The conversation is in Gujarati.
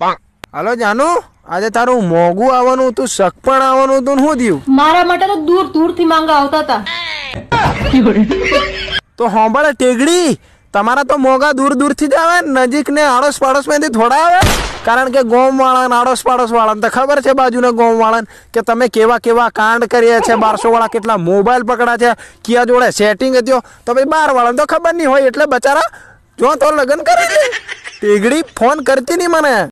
હાલો જાનુ, આજે તારું મોગું આવવાનું તું શક પણ આવવાનું તું શું થયું? મારા માટે તો દૂર દૂર થી માંગા આવતા હતા. તો હોંભળ ટેગડી, તમારા તો મોગા દૂર દૂર થી જ આવે, નજીક ને આડોશ પાડોશ માંથી થોડા આવે. કારણ કે ગોમ વાળા આડોશ પાડોશ વાળા તો ખબર છે, બાજુના ગોમ વાળા કે તમે કેવા કેવા કાંડ કરીએ છે. 1200 વાળા કેટલા મોબાઈલ પકડા છે, કિયા જોડે સેટિંગ હતો, તો ભાઈ 12 વાળા તો ખબર નહીં હોય, એટલે બચારા જો તો લગ્ન કરે. ટેગડી ફોન કરતી નહીં મને.